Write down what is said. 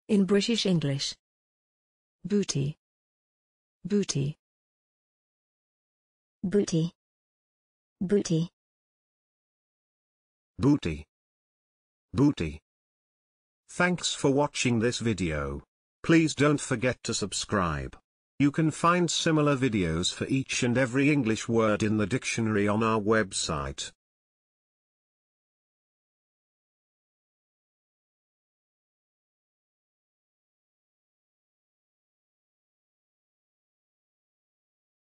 In British English. Bootie. Bootie. Bootie. Bootie. Booty. Booty. Thanks for watching this video. Please don't forget to subscribe. You can find similar videos for each and every English word in the dictionary on our website.